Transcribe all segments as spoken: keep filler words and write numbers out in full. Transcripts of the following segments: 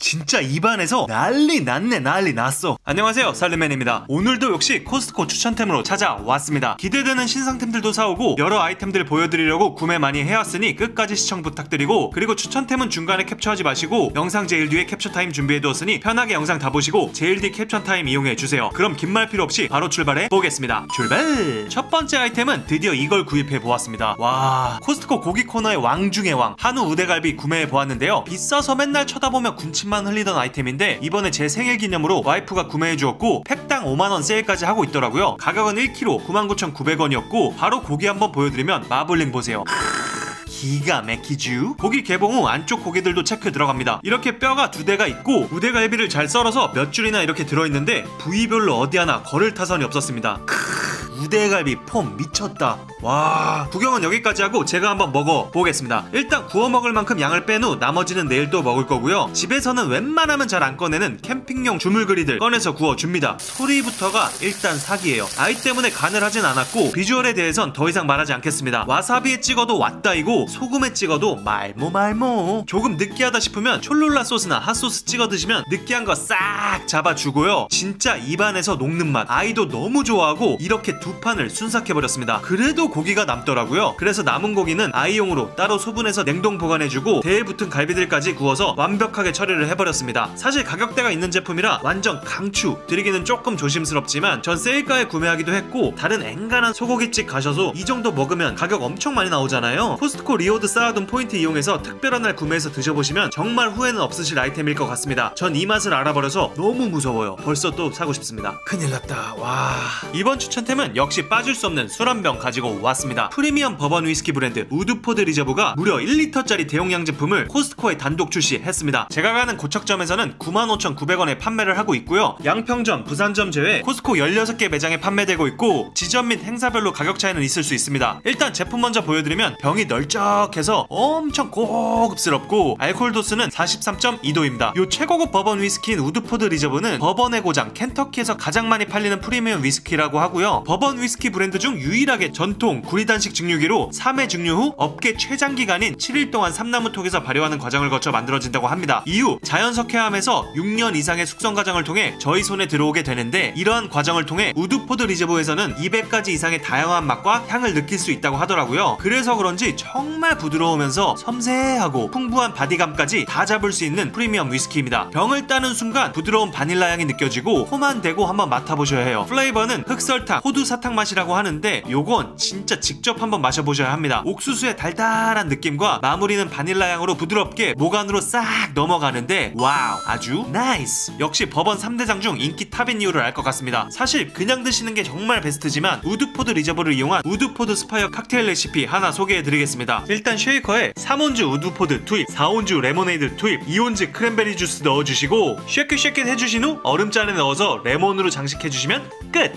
진짜 입안에서 난리 났네 난리 났어. 안녕하세요, 살림맨입니다. 오늘도 역시 코스트코 추천템으로 찾아왔습니다. 기대되는 신상템들도 사오고 여러 아이템들 보여드리려고 구매 많이 해왔으니 끝까지 시청 부탁드리고, 그리고 추천템은 중간에 캡처하지 마시고 영상 제일 뒤에 캡처 타임 준비해두었으니 편하게 영상 다 보시고 제일 뒤 캡처 타임 이용해주세요. 그럼 긴 말 필요 없이 바로 출발해 보겠습니다. 출발! 첫 번째 아이템은 드디어 이걸 구입해 보았습니다. 와, 코스트코 고기 코너의 왕 중의 왕, 한우 우대갈비 구매해 보았는데요. 비싸서 맨날 쳐다보며 군침만 흘리던 아이템인데 이번에 제 생일 기념으로 와이프가 구매해 주었고 팩당 오만 원 세일까지 하고 있더라고요. 가격은 일 킬로그램 구만 구천구백 원이었고 바로 고기 한번 보여드리면 마블링 보세요. 기가 막히쥬. 고기 개봉 후 안쪽 고기들도 체크 들어갑니다. 이렇게 뼈가 두 대가 있고 우대갈비를 잘 썰어서 몇 줄이나 이렇게 들어있는데 부위별로 어디 하나 거를 타선이 없었습니다. 우대갈비 폼 미쳤다. 와, 구경은 여기까지 하고 제가 한번 먹어보겠습니다. 일단 구워 먹을 만큼 양을 뺀 후 나머지는 내일 또 먹을 거고요. 집에서는 웬만하면 잘 안 꺼내는 캠핑용 주물그리들 꺼내서 구워줍니다. 소리부터가 일단 사기예요. 아이 때문에 간을 하진 않았고 비주얼에 대해선 더 이상 말하지 않겠습니다. 와사비에 찍어도 왔다이고 소금에 찍어도 말모 말모. 조금 느끼하다 싶으면 촐롤라 소스나 핫소스 찍어 드시면 느끼한 거 싹 잡아주고요. 진짜 입안에서 녹는 맛. 아이도 너무 좋아하고 이렇게 두 판을 순삭해버렸습니다. 그래도 고기가 남더라고요. 그래서 남은 고기는 아이용으로 따로 소분해서 냉동 보관해주고 대에 붙은 갈비들까지 구워서 완벽하게 처리를 해버렸습니다. 사실 가격대가 있는 제품이라 완전 강추 드리기는 조금 조심스럽지만 전 세일가에 구매하기도 했고, 다른 엔간한 소고기집 가셔서 이 정도 먹으면 가격 엄청 많이 나오잖아요. 코스트코 리워드 쌓아둔 포인트 이용해서 특별한 날 구매해서 드셔보시면 정말 후회는 없으실 아이템일 것 같습니다. 전 이 맛을 알아버려서 너무 무서워요. 벌써 또 사고 싶습니다. 큰일났다. 와, 이번 추천템은 역시 빠질 수 없는 술 한 병 가지고 왔습니다. 프리미엄 버번 위스키 브랜드 우드포드 리저브가 무려 일 리터짜리 대용량 제품을 코스트코에 단독 출시했습니다. 제가 가는 고척점에서는 구만 오천구백 원에 판매를 하고 있고요. 양평점, 부산점 제외 코스트코 열여섯 개 매장에 판매되고 있고 지점 및 행사별로 가격 차이는 있을 수 있습니다. 일단 제품 먼저 보여드리면 병이 널쩍해서 엄청 고급스럽고 알코올 도수는 사십삼 점 이 도입니다. 요 최고급 버번 위스키인 우드포드 리저브는 버번의 고장 켄터키에서 가장 많이 팔리는 프리미엄 위스키라고 하고요. 버번 위스키 브랜드 중 유일하게 전통 구리단식 증류기로 삼 회 증류 후 업계 최장기간인 칠 일 동안 삼나무톡에서 발효하는 과정을 거쳐 만들어진다고 합니다. 이후 자연 석회함에서 육 년 이상의 숙성 과정을 통해 저희 손에 들어오게 되는데, 이러한 과정을 통해 우드포드 리저브에서는 이백 가지 이상의 다양한 맛과 향을 느낄 수 있다고 하더라고요. 그래서 그런지 정말 부드러우면서 섬세하고 풍부한 바디감까지 다 잡을 수 있는 프리미엄 위스키입니다. 병을 따는 순간 부드러운 바닐라 향이 느껴지고 코만 대고 한번 맡아보셔야 해요. 플레이버는 흑설탕, 호두 사탕 맛이라고 하는데 요건 진짜 직접 한번 마셔보셔야 합니다. 옥수수의 달달한 느낌과 마무리는 바닐라 향으로 부드럽게 목 안으로 싹 넘어가는데 와우, 아주 나이스. 역시 버번 삼 대장 중 인기 탑인 이유를 알 것 같습니다. 사실 그냥 드시는 게 정말 베스트지만 우드포드 리저브를 이용한 우드포드 스파이어 칵테일 레시피 하나 소개해드리겠습니다. 일단 쉐이커에 삼 온즈 우드포드 투입, 사 온즈 레모네이드 투입, 이 온즈 크랜베리 주스 넣어주시고 쉐킷 쉐킷 해주신 후 얼음잔에 넣어서 레몬으로 장식해주시면 끝!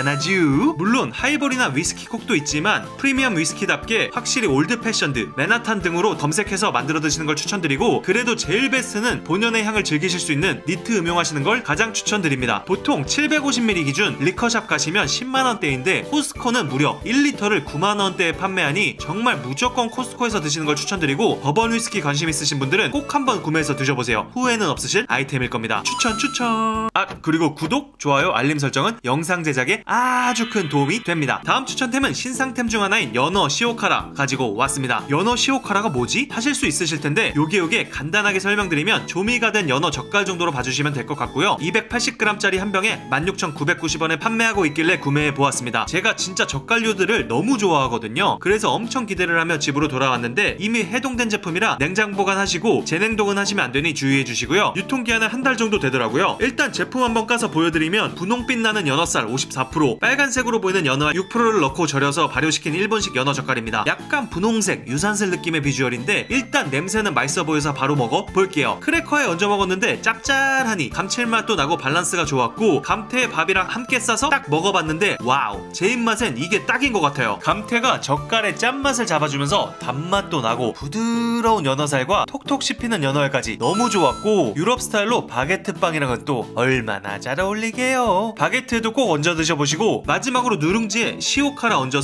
간단하쥬? 물론 하이볼이나 위스키콕도 있지만 프리미엄 위스키답게 확실히 올드 패션드, 맨하탄 등으로 검색해서 만들어 드시는 걸 추천드리고, 그래도 제일 베스트는 본연의 향을 즐기실 수 있는 니트 음용하시는 걸 가장 추천드립니다. 보통 칠백오십 밀리리터 기준 리커샵 가시면 십만 원대인데 코스트코는 무려 일 리터를 구만 원대에 판매하니 정말 무조건 코스트코에서 드시는 걸 추천드리고, 버번 위스키 관심 있으신 분들은 꼭 한번 구매해서 드셔보세요. 후회는 없으실 아이템일 겁니다. 추천 추천. 아, 그리고 구독, 좋아요, 알림 설정은 영상 제작에 아주 큰 도움이 됩니다. 다음 추천템은 신상템 중 하나인 연어 시오카라 가지고 왔습니다. 연어 시오카라가 뭐지? 하실 수 있으실 텐데 요게 요게 간단하게 설명드리면 조미가 된 연어 젓갈 정도로 봐주시면 될 것 같고요. 이백팔십 그램짜리 한 병에 만 육천구백구십 원에 판매하고 있길래 구매해 보았습니다. 제가 진짜 젓갈류들을 너무 좋아하거든요. 그래서 엄청 기대를 하며 집으로 돌아왔는데 이미 해동된 제품이라 냉장 보관하시고 재냉동은 하시면 안 되니 주의해 주시고요. 유통기한은 한 달 정도 되더라고요. 일단 제품 한번 까서 보여드리면 분홍빛 나는 연어살 오십사 퍼센트, 빨간색으로 보이는 연어 육 퍼센트를 넣고 절여서 발효시킨 일본식 연어 젓갈입니다. 약간 분홍색, 유산슬 느낌의 비주얼인데 일단 냄새는 맛있어 보여서 바로 먹어볼게요. 크래커에 얹어 먹었는데 짭짤하니 감칠맛도 나고 밸런스가 좋았고, 감태에 밥이랑 함께 싸서 딱 먹어봤는데 와우, 제 입맛엔 이게 딱인 것 같아요. 감태가 젓갈의 짠맛을 잡아주면서 단맛도 나고 부드러운 연어살과 톡톡 씹히는 연어알까지 너무 좋았고, 유럽 스타일로 바게트 빵이랑은 또 얼마나 잘 어울리게요. 바게트에도 꼭 얹어 드셔보시고 마지막으로 누룽지에 시오카라 얹어서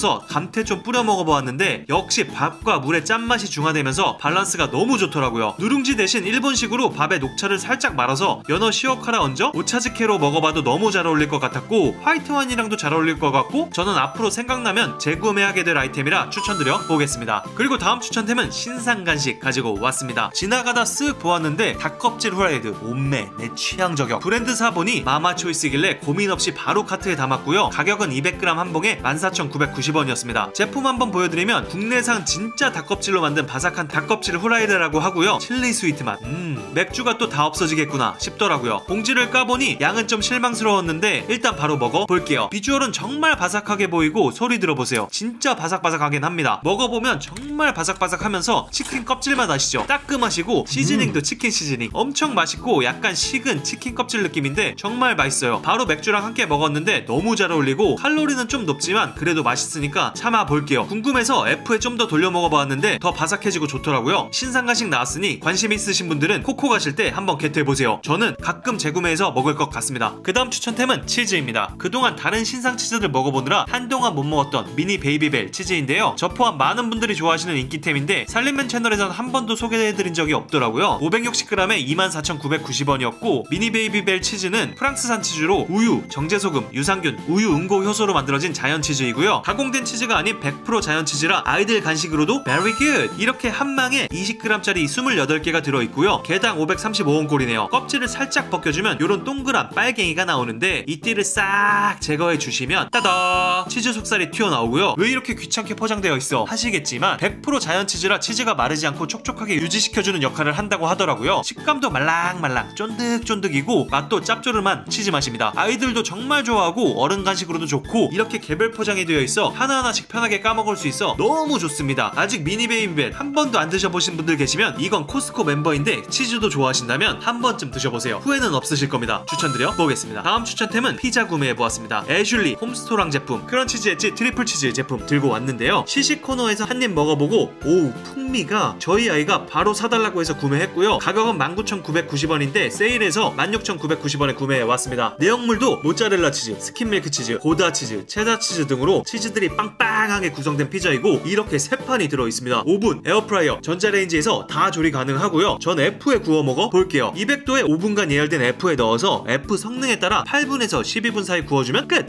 있어서 감태 좀 뿌려 먹어보았는데 역시 밥과 물의 짠맛이 중화되면서 밸런스가 너무 좋더라고요. 누룽지 대신 일본식으로 밥에 녹차를 살짝 말아서 연어 시오카라 얹어 오차즈케로 먹어봐도 너무 잘 어울릴 것 같았고 화이트 와인이랑도 잘 어울릴 것 같고 저는 앞으로 생각나면 재구매하게 될 아이템이라 추천드려 보겠습니다. 그리고 다음 추천템은 신상 간식 가지고 왔습니다. 지나가다 쓱 보았는데 닭껍질 후라이드 옴매 내 취향 저격. 브랜드사 보니 마마초이스길래 고민 없이 바로 카트에 담았고요. 가격은 이백 그램 한 봉에 만 사천 구백구십 원이었습니다. 제품 한번 보여드리면 국내산 진짜 닭껍질로 만든 바삭한 닭껍질 후라이드라고 하고요. 칠리 스위트 맛. 음 맥주가 또 다 없어지겠구나 싶더라고요. 봉지를 까보니 양은 좀 실망스러웠는데 일단 바로 먹어볼게요. 비주얼은 정말 바삭하게 보이고 소리 들어보세요. 진짜 바삭바삭하긴 합니다. 먹어보면 정말 바삭바삭하면서 치킨 껍질맛 아시죠? 따끔하시고 시즈닝도 음. 치킨 시즈닝 엄청 맛있고 약간 식은 치킨 껍질 느낌인데 정말 맛있어요. 바로 맥주랑 함께 먹었는데 너무 잘 어울리고 칼로리는 좀 높지만 그래도 맛있으니까 참아볼게요. 궁금해서 F에 좀 더 돌려 먹어봤는데 더 바삭해지고 좋더라고요. 신상 간식 나왔으니 관심 있으신 분들은 코코 가실 때 한번 겟해보세요. 저는 가끔 재구매해서 먹을 것 같습니다. 그 다음 추천템은 치즈입니다. 그동안 다른 신상 치즈들 먹어보느라 한동안 못 먹었던 미니 베이비벨 치즈인데요. 저 포함 많은 분들이 좋아하시는 인기템인데 살림맨 채널에선 한 번도 소개해드린 적이 없더라고요. 오백육십 그램에 이만 사천 구백구십 원이었고 미니 베이비벨 치즈는 프랑스산 치즈로 우유, 정제소금, 유산균, 우유 응고 효소로 만들어진 자연 치즈이고요. 가공된 치즈가 아닌 백 퍼센트 자연 치즈라 아이들 간식으로도 very good! 이렇게 한 망에 이십 그램짜리 이십팔 개가 들어있고요. 개당 오백삼십오 원 꼴이네요. 껍질을 살짝 벗겨주면 요런 동그란 빨갱이가 나오는데 이 띠를 싹 제거해 주시면 따다! 치즈 속살이 튀어나오고요. 왜 이렇게 귀찮게 포장되어 있어 하시겠지만 백 퍼센트 자연 치즈라 치즈가 마르지 않고 촉촉하게 유지시켜주는 역할을 한다고 하더라고요. 식감도 말랑말랑 쫀득쫀득이고 맛도 짭조름한 치즈 맛입니다. 아이들도 정말 좋아하고 어른 간식으로도 좋고 이렇게 개별 포장이 되어 있어 하나하나씩 편하게 까먹을 수 있어 너무 좋습니다. 아직 미니 베이비벨 한 번도 안 드셔보신 분들 계시면 이건 코스코 멤버인데 치즈도 좋아하신다면 한 번쯤 드셔보세요. 후회는 없으실 겁니다. 추천드려 보겠습니다. 다음 추천템은 피자 구매해보았습니다. 애슐리 홈스토랑 제품 크런치즈 엣지 트리플 치즈 제품 들고 왔는데요. 시식 코너에서 한 입 먹어보고 오우 풍미가 저희 아이가 바로 사달라고 해서 구매했고요. 가격은 만 구천 구백구십 원인데 세일해서 만 육천 구백구십 원에 구매해왔습니다. 내용물도 모짜렐라 치즈, 스킨밀크 치즈, 고다 치즈, 체다 치즈 등으로 치즈들이 빵빵하게 구성된 피자이고 이렇게 세 판이 들어있습니다. 오븐, 에어프라이어, 전자레인지에서 다 조리 가능하고요. 전 F에 구워 먹어 볼게요. 이백 도에 오 분간 예열된 F에 넣어서 F 성능에 따라 팔 분에서 십이 분 사이 구워주면 끝!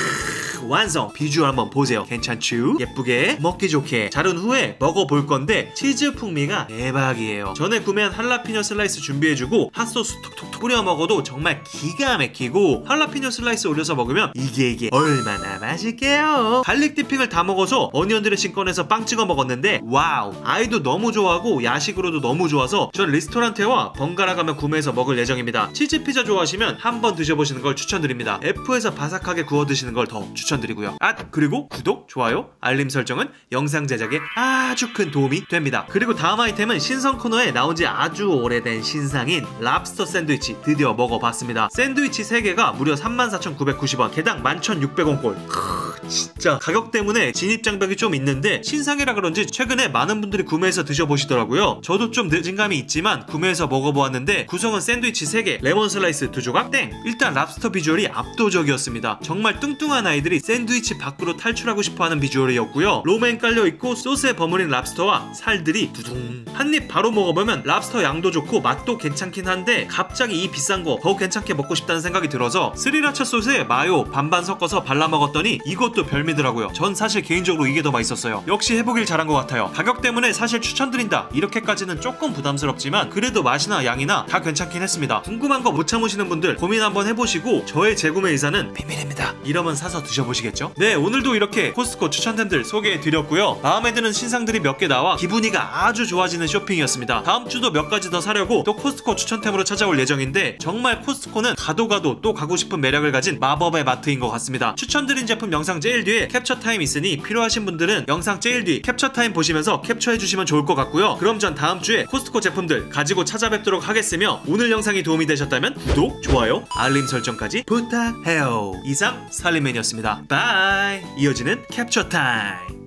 완성! 비주얼 한번 보세요. 괜찮죠? 예쁘게 먹기 좋게 자른 후에 먹어볼 건데 치즈 풍미가 대박이에요. 전에 구매한 할라피뇨 슬라이스 준비해주고 핫소스 톡톡톡 뿌려 먹어도 정말 기가 막히고 할라피뇨 슬라이스 올려서 먹으면 이게 이게 얼마나 맛있게요. 갈릭 디핑을 다 먹어서 어니언 드레싱 꺼내서 빵 찍어 먹었는데 와우! 아이도 너무 좋아하고 야식으로도 너무 좋아서 전 리스토랑테와 번갈아 가면 구매해서 먹을 예정입니다. 치즈 피자 좋아하시면 한번 드셔보시는 걸 추천드립니다. F에서 바삭하게 구워 드시는 걸 더 추천 드리고요. 아 그리고 구독, 좋아요, 알림 설정은 영상 제작에 아주 큰 도움이 됩니다. 그리고 다음 아이템은 신선 코너에 나온지 아주 오래된 신상인 랍스터 샌드위치 드디어 먹어봤습니다. 샌드위치 세 개가 무려 삼만 사천 구백구십 원 개당 만 천육백 원 꼴. 크으, 진짜 가격 때문에 진입장벽이 좀 있는데 신상이라 그런지 최근에 많은 분들이 구매해서 드셔보시더라고요. 저도 좀 늦은 감이 있지만 구매해서 먹어보았는데 구성은 샌드위치 세 개, 레몬 슬라이스 두 조각 땡! 일단 랍스터 비주얼이 압도적이었습니다. 정말 뚱뚱한 아이들이 샌드위치 밖으로 탈출하고 싶어하는 비주얼이었고요. 로맨 깔려있고 소스에 버무린 랍스터와 살들이 두둥. 한입 바로 먹어보면 랍스터 양도 좋고 맛도 괜찮긴 한데 갑자기 이 비싼 거 더 괜찮게 먹고 싶다는 생각이 들어서 스리라차 소스에 마요 반반 섞어서 발라 먹었더니 이것도 별미더라고요. 전 사실 개인적으로 이게 더 맛있었어요. 역시 해보길 잘한 것 같아요. 가격 때문에 사실 추천드린다 이렇게까지는 조금 부담스럽지만 그래도 맛이나 양이나 다 괜찮긴 했습니다. 궁금한 거 못 참으시는 분들 고민 한번 해보시고 저의 재구매 의사는 비밀입니다. 이러면 사서 드셔보시겠죠? 네, 오늘도 이렇게 코스트코 추천템들 소개해드렸고요. 마음에 드는 신상들이 몇 개 나와 기분이가 아주 좋아지는 쇼핑이었습니다. 다음 주도 몇 가지 더 사려고 또 코스트코 추천템으로 찾아올 예정인데 정말 코스트코는 가도 가도 또 가고 싶은 매력을 가진 마법의 마트인 것 같습니다. 추천드린 제품 영상 제일 뒤에 캡처 타임 있으니 필요하신 분들은 영상 제일 뒤 캡처 타임 보시면서 캡처해주시면 좋을 것 같고요. 그럼 전 다음 주에 코스트코 제품들 가지고 찾아뵙도록 하겠으며 오늘 영상이 도움이 되셨다면 구독, 좋아요, 알림 설정까지 부탁해요. 이상 살림맨이었습니다. 바이. 이어지는 캡처 타임.